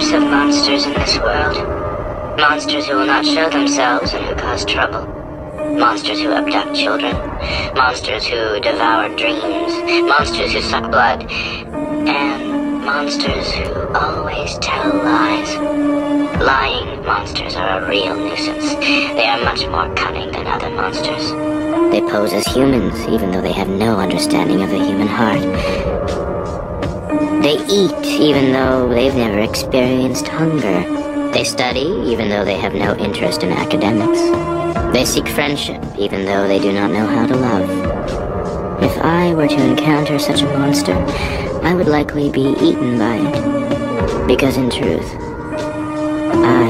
types of monsters in this world. Monsters who will not show themselves and who cause trouble. Monsters who abduct children. Monsters who devour dreams. Monsters who suck blood. And monsters who always tell lies. Lying monsters are a real nuisance. They are much more cunning than other monsters. They pose as humans, even though they have no understanding of the human heart. They eat, even though they've never experienced hunger. They study, even though they have no interest in academics. They seek friendship, even though they do not know how to love. If I were to encounter such a monster, I would likely be eaten by it. Because in truth, I